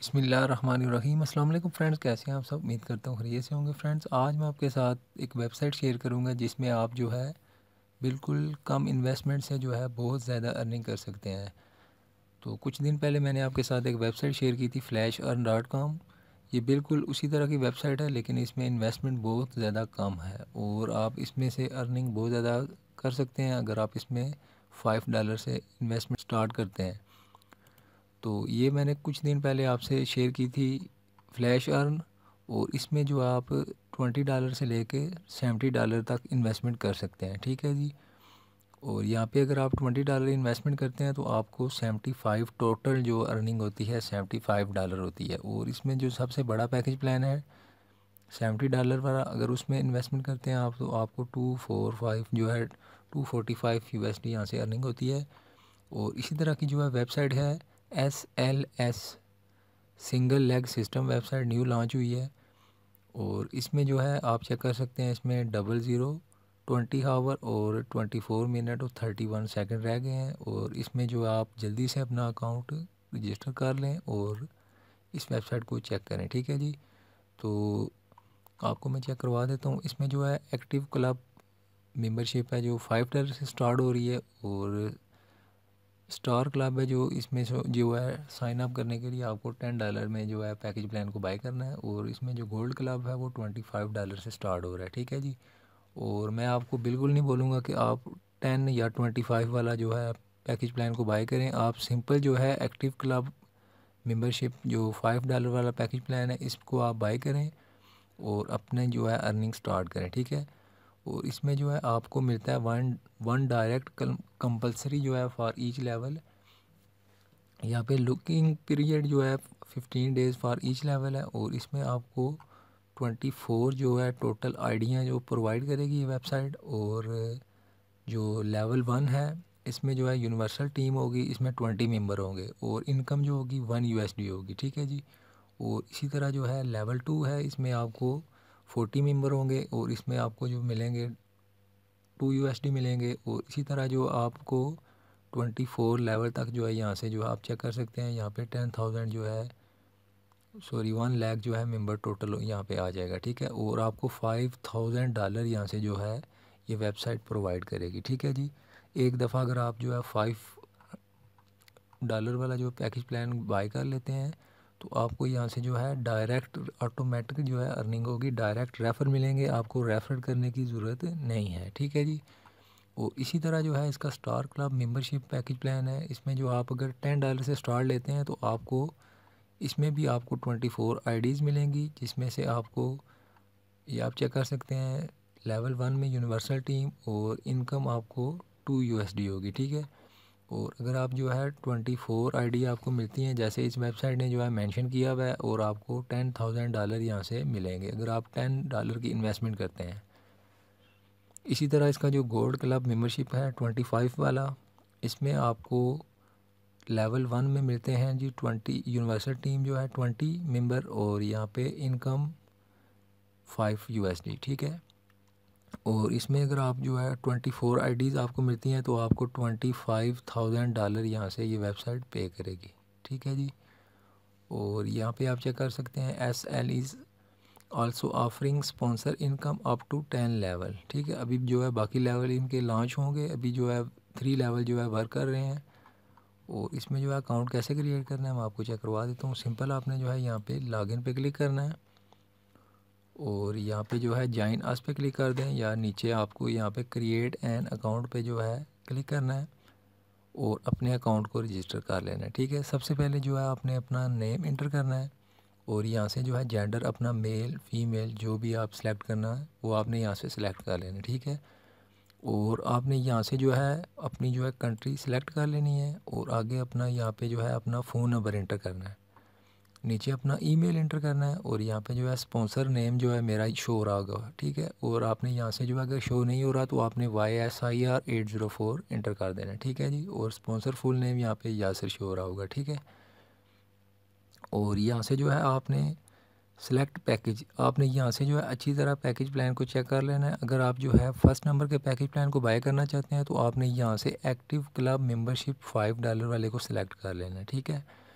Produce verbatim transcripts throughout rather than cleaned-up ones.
बिस्मिल्लाहिर्रहमानिर्रहीम। अस्सलाम वालेकुम फ्रेंड्स, कैसे हैं आप सब? उम्मीद करता हूँ खैरियत से होंगे। फ्रेंड्स, आज मैं आपके साथ एक वेबसाइट शेयर करूंगा जिसमें आप जो है बिल्कुल कम इन्वेस्टमेंट से जो है बहुत ज़्यादा अर्निंग कर सकते हैं। तो कुछ दिन पहले मैंने आपके साथ एक वेबसाइट शेयर की थी, फ्लैश अर्न डॉट कॉम। ये बिल्कुल उसी तरह की वेबसाइट है, लेकिन इसमें इन्वेस्टमेंट बहुत ज़्यादा कम है और आप इसमें से अर्निंग बहुत ज़्यादा कर सकते हैं अगर आप इसमें फाइव डॉलर से इन्वेस्टमेंट स्टार्ट करते हैं। तो ये मैंने कुछ दिन पहले आपसे शेयर की थी फ्लैश अर्न, और इसमें जो आप ट्वेंटी डॉलर से लेके सेवेंटी डॉलर तक इन्वेस्टमेंट कर सकते हैं। ठीक है जी। और यहाँ पे अगर आप ट्वेंटी डॉलर इन्वेस्टमेंट करते हैं तो आपको सेवेंटी फाइव टोटल जो अर्निंग होती है सेवेंटी फाइव डॉलर होती है। और इसमें जो सबसे बड़ा पैकेज प्लान है सेवेंटी डॉलर वाला, अगर उसमें इन्वेस्टमेंट करते हैं आप तो आपको टू फोर फाइव जो है two forty five U S D यहाँ से अर्निंग होती है। और इसी तरह की जो है वेबसाइट है S L S single leg system website new launch हुई है, और इसमें जो है आप चेक कर सकते हैं इसमें डबल ज़ीरो ट्वेंटी आवर और ट्वेंटी फोर मिनट और थर्टी वन सेकेंड रह गए हैं। और इसमें जो आप जल्दी से अपना अकाउंट रजिस्टर कर लें और इस वेबसाइट को चेक करें। ठीक है जी। तो आपको मैं चेक करवा देता हूँ। इसमें जो है एक्टिव क्लब मेंबरशिप है जो फाइव डॉलर से स्टार्ट हो रही है, और स्टार क्लब है जो इसमें जो है साइन अप करने के लिए आपको टेन डॉलर में जो है पैकेज प्लान को बाय करना है। और इसमें जो गोल्ड क्लब है वो ट्वेंटी फाइव डॉलर से स्टार्ट हो रहा है। ठीक है जी। और मैं आपको बिल्कुल नहीं बोलूँगा कि आप टेन या ट्वेंटी फाइव वाला जो है पैकेज प्लान को बाय करें। आप सिंपल जो है एक्टिव क्लब मेंबरशिप जो फाइव डॉलर वाला पैकेज प्लान है इसको आप बाय करें और अपने जो है अर्निंग स्टार्ट करें। ठीक है। और इसमें जो है आपको मिलता है वन वन डायरेक्ट कंपलसरी जो है फॉर ईच लेवल। यहाँ पे लुकिंग पीरियड जो है fifteen days for each level है, और इसमें आपको ट्वेंटी फोर जो है टोटल आईडियाँ जो प्रोवाइड करेगी ये वेबसाइट। और जो लेवल वन है इसमें जो है यूनिवर्सल टीम होगी, इसमें ट्वेंटी मेंबर होंगे और इनकम जो होगी वन यूएसडी होगी। ठीक है जी। और इसी तरह जो है लेवल टू है, इसमें आपको फोर्टी मेंबर होंगे और इसमें आपको जो मिलेंगे टू यूएसडी मिलेंगे। और इसी तरह जो आपको ट्वेंटी फोर लेवल तक जो है यहाँ से जो आप चेक कर सकते हैं, यहाँ पे टेन थाउजेंड जो है सॉरी वन लाख जो है मेंबर टोटल यहाँ पे आ जाएगा। ठीक है। और आपको फाइव थाउजेंड डॉलर यहाँ से जो है ये वेबसाइट प्रोवाइड करेगी। ठीक है जी। एक दफ़ा अगर आप जो है फाइव डॉलर वाला जो पैकेज प्लान बाय कर लेते हैं तो आपको यहाँ से जो है डायरेक्ट ऑटोमेटिक जो है अर्निंग होगी, डायरेक्ट रेफ़र मिलेंगे, आपको रेफ़र करने की ज़रूरत नहीं है। ठीक है जी। और इसी तरह जो है इसका star club membership package plan है, इसमें जो आप अगर टेन डॉलर से स्टार्ट लेते हैं तो आपको इसमें भी आपको ट्वेंटी फोर आईडीज़ मिलेंगी, जिसमें से आपको ये आप चेक कर सकते हैं लेवल वन में यूनिवर्सल टीम और इनकम आपको टू यूएसडी होगी। ठीक है। और अगर आप जो है ट्वेंटी फोर आईडी आपको मिलती हैं जैसे इस वेबसाइट ने जो है मेंशन किया हुआ है, और आपको टेन थाउजेंड डॉलर यहाँ से मिलेंगे अगर आप टेन डॉलर की इन्वेस्टमेंट करते हैं। इसी तरह इसका जो गोल्ड क्लब मेंबरशिप है ट्वेंटी फाइव वाला, इसमें आपको लेवल वन में मिलते हैं जी ट्वेंटी यूनिवर्सल टीम जो है ट्वेंटी मेंबर, और यहाँ पे इनकम फाइव यूएसडी। ठीक है। और इसमें अगर आप जो है ट्वेंटी फोर आईडीज़ आपको मिलती हैं तो आपको ट्वेंटी फाइव थाउजेंड डॉलर यहाँ से ये वेबसाइट पे करेगी। ठीक है जी। और यहाँ पे आप चेक कर सकते हैं S L is also offering sponsor income up to ten level. ठीक है। अभी जो है बाकी लेवल इनके लॉन्च होंगे, अभी जो है थ्री लेवल जो है वर्क कर रहे हैं। और इसमें जो है अकाउंट कैसे क्रिएट करना है मैं आपको चेक करवा देता हूँ। सिंपल आपने जो है यहाँ पे लॉगिन पे क्लिक करना है और यहाँ पे जो है ज्वाइन अस पे क्लिक कर दें, या नीचे आपको यहाँ पे क्रिएट एन अकाउंट पे जो है क्लिक करना है और अपने अकाउंट को रजिस्टर कर लेना है। ठीक है। सबसे पहले जो है आपने अपना नेम इंटर करना है और यहाँ से जो है जेंडर अपना मेल फीमेल जो भी आप सिलेक्ट करना है वो आपने यहाँ से सिलेक्ट कर लेना है। ठीक है। और आपने यहाँ से जो है अपनी जो है कंट्री सिलेक्ट कर लेनी है, और आगे अपना यहाँ पे जो है अपना फ़ोन नंबर इंटर करना है, नीचे अपना ईमेल इंटर करना है, और यहाँ पे जो है स्पॉन्सर नेम जो है मेरा शो हो रहा होगा। ठीक है। और आपने यहाँ से जो है अगर शो नहीं हो रहा तो आपने Y S I R eight zero four enter कर देना है। ठीक है जी। और स्पॉन्सर फुल नेम यहाँ पे यासिर शो हो रहा होगा। ठीक है। और यहाँ से जो है आपने सेलेक्ट पैकेज, आपने यहाँ से जो है अच्छी तरह पैकेज प्लान को चेक कर लेना है। अगर आप जो है फर्स्ट नंबर के पैकेज प्लान को बाय करना चाहते हैं तो आपने यहाँ से active club membership five dollar वाले को सिलेक्ट कर लेना है। ठीक है।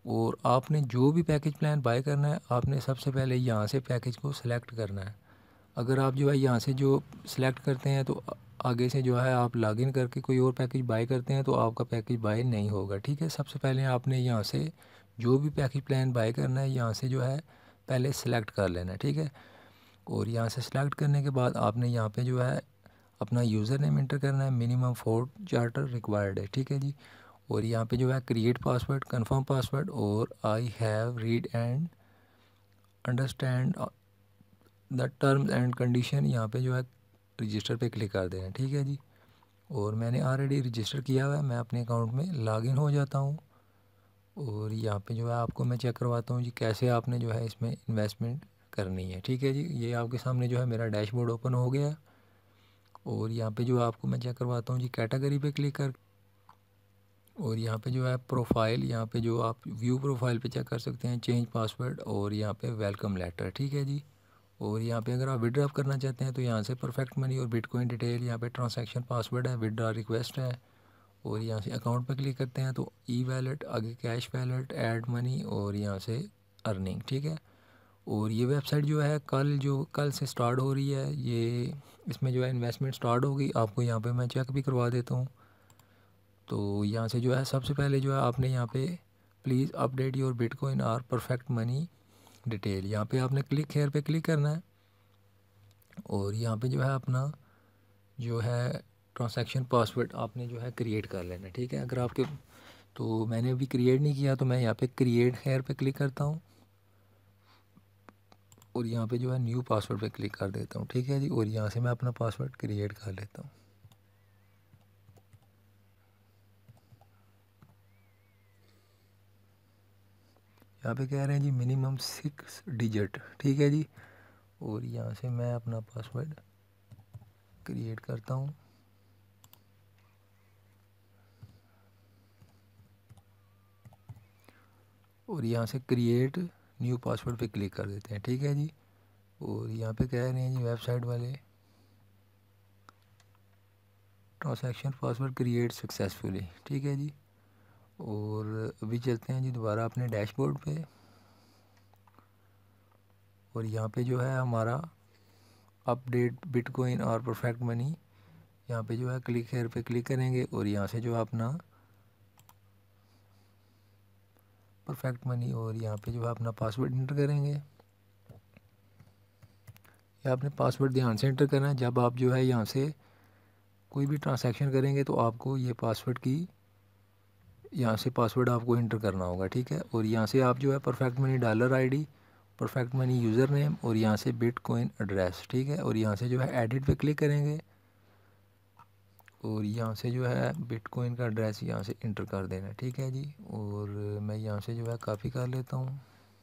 और आपने जो भी पैकेज प्लान बाय करना है, आपने सबसे पहले यहाँ से पैकेज को सिलेक्ट करना है। अगर आप जो है यहाँ से जो सिलेक्ट करते हैं तो आगे से जो है आप लॉगिन करके कोई और पैकेज बाय करते हैं तो आपका पैकेज बाय नहीं होगा, ठीक है। सबसे पहले आपने यहाँ से जो भी पैकेज प्लान बाय करना है यहाँ से जो है पहले सिलेक्ट कर लेना है, ठीक है। और यहाँ से सिलेक्ट करने के बाद आपने यहाँ पे जो है अपना यूज़र नेम इंटर करना है, मिनिमम फोर चार्टर रिक्वायर्ड है, ठीक है जी। और यहाँ पे जो है क्रिएट पासवर्ड, कंफर्म पासवर्ड और I have read and understand the terms and condition, यहाँ पे जो है रजिस्टर पे क्लिक कर देना, ठीक है जी। और मैंने ऑलरेडी रजिस्टर किया हुआ है, मैं अपने अकाउंट में लॉगिन हो जाता हूँ। और यहाँ पे जो है आपको मैं चेक करवाता हूँ जी कैसे आपने जो है इसमें इन्वेस्टमेंट करनी है, ठीक है जी। ये आपके सामने जो है मेरा डैशबोर्ड ओपन हो गया। और यहाँ पे जो आपको मैं चेक करवाता हूँ जी कैटेगरी पे क्लिक कर, और यहाँ पे जो है प्रोफाइल, यहाँ पे जो आप व्यू प्रोफाइल पे चेक कर सकते हैं, चेंज पासवर्ड और यहाँ पे वेलकम लेटर, ठीक है जी। और यहाँ पे अगर आप विड्रॉ करना चाहते हैं तो यहाँ से परफेक्ट मनी और बिटकॉइन डिटेल, यहाँ पे ट्रांजैक्शन पासवर्ड है, विड्रॉ रिक्वेस्ट है। और यहाँ से अकाउंट पे क्लिक करते हैं तो ई वैलेट, आगे कैश वैलेट, ऐड मनी और यहाँ से अर्निंग, ठीक है। और ये वेबसाइट जो है कल जो कल से स्टार्ट हो रही है, ये इसमें जो है इन्वेस्टमेंट स्टार्ट होगी। आपको यहाँ पे मैं चेक भी करवा देता हूँ। तो यहाँ से जो है सबसे पहले जो है आपने यहाँ पे प्लीज़ अपडेट योर बिटकॉइन और परफेक्ट मनी डिटेल, यहाँ पे आपने क्लिक हेयर पे क्लिक करना है। और यहाँ पे जो है अपना जो है ट्रांजैक्शन पासवर्ड आपने जो है क्रिएट कर लेना, ठीक है। अगर आपके, तो मैंने अभी क्रिएट नहीं किया तो मैं यहाँ पे क्रिएट हेयर पे क्लिक करता हूँ और यहाँ पे जो है न्यू पासवर्ड पे क्लिक कर देता हूँ, ठीक है जी। और यहाँ से मैं अपना पासवर्ड क्रिएट कर लेता हूँ। यहाँ पे कह रहे हैं जी मिनिमम सिक्स डिजिट, ठीक है जी। और यहाँ से मैं अपना पासवर्ड क्रिएट करता हूँ। और यहाँ से क्रिएट न्यू पासवर्ड पे क्लिक कर देते हैं, ठीक है जी। और यहाँ पे कह रहे हैं जी वेबसाइट वाले ट्रांजैक्शन पासवर्ड क्रिएट सक्सेसफुली, ठीक है जी। और अभी चलते हैं जी दोबारा अपने डैशबोर्ड पे। और यहाँ पे जो है हमारा अपडेट बिटकॉइन और परफेक्ट मनी, यहाँ पे जो है क्लिक हेयर पे क्लिक करेंगे और यहाँ से जो है अपना परफेक्ट मनी और यहाँ पे जो है अपना पासवर्ड इंटर करेंगे। या आपने पासवर्ड ध्यान से इंटर करना है, जब आप जो है यहाँ से कोई भी ट्रांजैक्शन करेंगे तो आपको ये पासवर्ड की यहाँ से पासवर्ड आपको इंटर करना होगा, ठीक है। और यहाँ से आप जो है perfect money dollar ID, perfect money user name और यहाँ से बिटकॉइन एड्रेस, ठीक है। और यहाँ से जो है एडिट पे क्लिक करेंगे और यहाँ से जो है बिटकॉइन का एड्रेस यहाँ से इंटर कर देना, ठीक है जी। और मैं यहाँ से जो है कॉपी कर लेता हूँ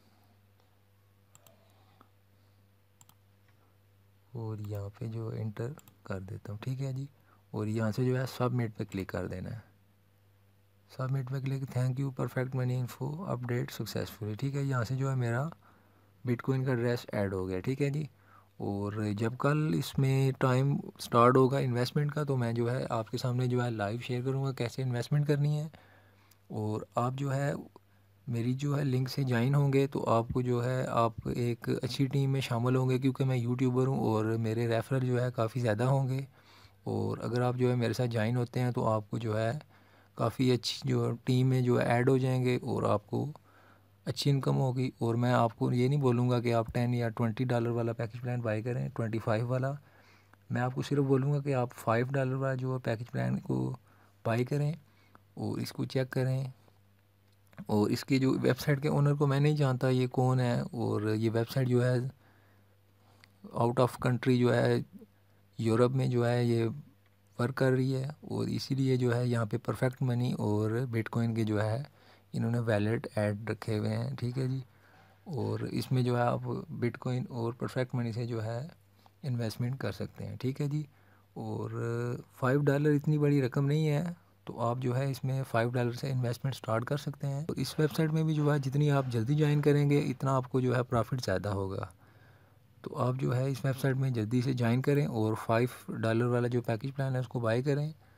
और यहाँ पे जो इंटर कर देता हूँ, ठीक है जी। और यहाँ से जो है सबमिट पे क्लिक कर देना है। सबमिट पे click, thank you perfect money info update successfully, ठीक है। यहाँ से जो है मेरा बिटकॉइन का एड्रेस ऐड हो गया, ठीक है जी। और जब कल इसमें टाइम स्टार्ट होगा इन्वेस्टमेंट का तो मैं जो है आपके सामने जो है लाइव शेयर करूँगा कैसे इन्वेस्टमेंट करनी है। और आप जो है मेरी जो है लिंक से ज्वाइन होंगे तो आपको जो है आप एक अच्छी टीम में शामिल होंगे, क्योंकि मैं यूट्यूबर हूँ और मेरे रेफरल जो है काफ़ी ज़्यादा होंगे। और अगर आप जो है मेरे साथ ज्वाइन होते हैं तो आपको जो है काफ़ी अच्छी जो टीम में जो है ऐड हो जाएंगे और आपको अच्छी इनकम होगी। और मैं आपको ये नहीं बोलूँगा कि आप टेन या ट्वेंटी डॉलर वाला पैकेज प्लान बाई करें, ट्वेंटी फाइव वाला। मैं आपको सिर्फ बोलूँगा कि आप फाइव डॉलर वाला जो पैकेज प्लान को बाई करें और इसको चेक करें। और इसकी जो वेबसाइट के ओनर को मैं नहीं जानता ये कौन है, और ये वेबसाइट जो है आउट ऑफ कंट्री जो है यूरोप में जो है ये वर्क कर रही है। और इसीलिए जो है यहाँ पे परफेक्ट मनी और बिटकॉइन के जो है इन्होंने वैलेट ऐड रखे हुए हैं, ठीक है जी। और इसमें जो है आप बिटकॉइन और परफेक्ट मनी से जो है इन्वेस्टमेंट कर सकते हैं, ठीक है जी। और फाइव डॉलर इतनी बड़ी रकम नहीं है, तो आप जो है इसमें फ़ाइव डॉलर से इन्वेस्टमेंट स्टार्ट कर सकते हैं। तो इस वेबसाइट में भी जो है जितनी आप जल्दी ज्वाइन करेंगे इतना आपको जो है प्रॉफिट ज़्यादा होगा। तो आप जो है इस वेबसाइट में जल्दी से ज्वाइन करें और फाइव डॉलर वाला जो पैकेज प्लान है उसको बाय करें।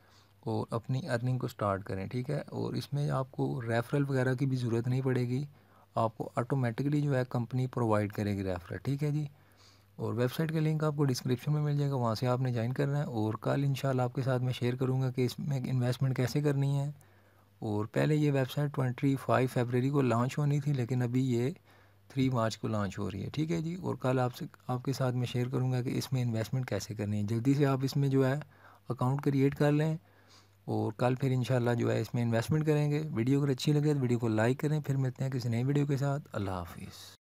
और अपनी अर्निंग को स्टार्ट करें, ठीक है। और इसमें आपको रेफरल वगैरह की भी ज़रूरत नहीं पड़ेगी, आपको ऑटोमेटिकली जो है कंपनी प्रोवाइड करेगी रेफरल, ठीक है जी। और वेबसाइट का लिंक आपको डिस्क्रिप्शन में मिल जाएगा, वहाँ से आपने ज्वाइन करना है। और कल इंशाल्लाह आपके साथ मैं शेयर करूँगा कि इसमें इन्वेस्टमेंट कैसे करनी है। और पहले ये वेबसाइट ट्वेंटी फाइव फरवरी को लॉन्च होनी थी, लेकिन अभी ये थ्री मार्च को लॉन्च हो रही है, ठीक है जी। और कल आपसे आपके साथ मैं शेयर करूँगा कि इसमें इन्वेस्टमेंट कैसे करनी है। जल्दी से आप इसमें जो है अकाउंट क्रिएट कर लें और कल फिर इंशाल्लाह जो है इसमें इन्वेस्टमेंट करेंगे। वीडियो अगर अच्छी लगे तो वीडियो को लाइक करें। फिर मिलते हैं किसी नई वीडियो के साथ। अल्लाह हाफिज़।